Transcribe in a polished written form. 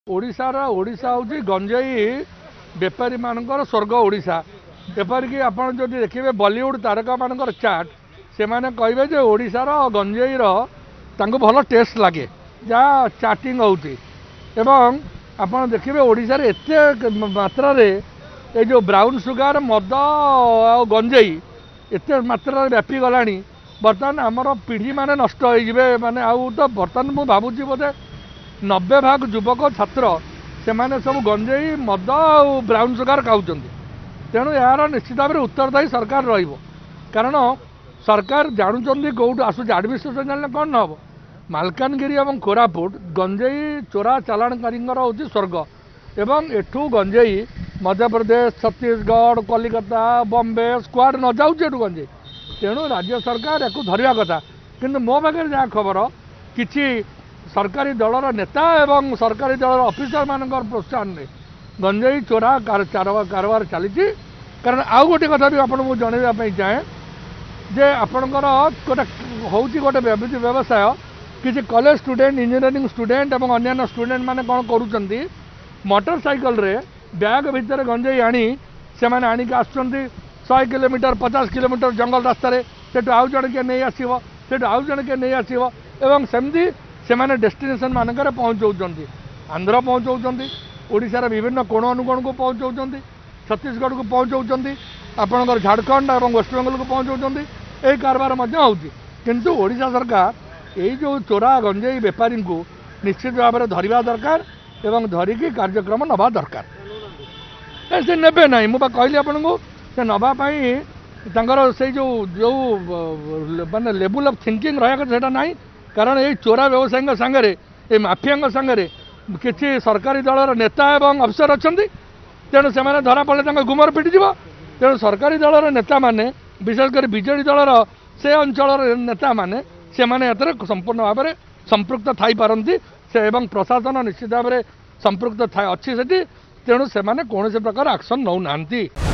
ओडिशार ओडिशा हूँ गंजेई बेपारी मानकर स्वर्ग ओडिशा। एपरिक आपड़ जो देखिए बॉलीवुड तारका मानकर चाट से माने कहे जे ओडिशार गंजेईर भल टेस्ट लगे जहाँ चाटिंग होती एवं आपड़ देखिए ओडिशार एत मात्रा ये जो ब्राउन सुगार मद आ गंजेई एत मात्रा व्यापी गला बर्तमान आमर पीढ़ी माने नष्ट हो माने आउ तो बर्तमान मु भावुची बोधे 90 भाग युवक छात्र से माने सब गंजेई मद आ ब्राउन सुगार खाऊँ। तेणु यार निश्चित भाव में उत्तरदायी सरकार रहिबो कारण सरकार जानुचंदी कौटू आसुच एडमिनिस्ट्रेशन जाने कौन न हम मालकानगिरी और कोरापुट गंजेई चोरा चालाणकारी हूँ स्वर्ग एवं एठू गंजेई मध्य प्रदेश छत्तीसगढ़ कलिकता बॉम्बे स्क्वाड न जाऊँ गंजेई। तेणु राज्य सरकार या धरवा कथा किंतु मो पाखे जहाँ खबर किसी सरकारी दलर नेता एवं सरकारी दलर ऑफिसर मानकर प्रोत्साहन में गंजेई चोरा कारबार चली कारण आउ गोटे कथा भी आपको जनवाई चाहे जे आपणकर गोटे हूँ गोटे व्यवसाय किसी कॉलेज स्टूडेंट इंजीनियरिंग स्टूडेंट और अन्य स्टूडेंट माने कौन करुँच मोटरसाइकल रे बैग भितर गंजेई आनी से माने आनिक आसुँच 100 किलोमीटर 50 किलोमीटर जंगल रास्ता से आउ जन किए नहीं आसो से आउ जन किए नहीं आसो एवं सेमती से माने डेस्टिनेशन मानक पहुँचाऊँच आंध्र पहुँचाऊँच ओडिशार विभिन्न कोण अनुकोण को पहुँचाऊँच छत्तीसगढ़ को पहुँचाऊँच आपणकर झारखंड और वेस्टबेंगल को पहुँचाऊँच यही कारबार किंतु ओडिशा सरकार यही जो चोरा गंजेई बेपारी को निश्चित भाव में धरवा दरकार एवं धरिकी कार्यक्रम नवा दरकार से नेबे ना मुझे कहली आपको से नापाई से जो जो माने लेवल ऑफ थिंकिंग रहा ना कारण ये चोरा व्यवसायी सांगे ये माफिया सांगे किसी सरकारी दलर नेता एवं अफिसर अच्छा तेणु से धरा पड़े गुमर पिटिज तेणु सरकारी दलर नेता माने विशेषकर बीजेडी दलर से अंचल नेता माने से माने संपूर्ण भाव में संपृक्त थी पारती से एवं प्रशासन निश्चित भाव में संपृक्त अच्छी से तेणु से कौन प्रकार एक्शन नौ ना।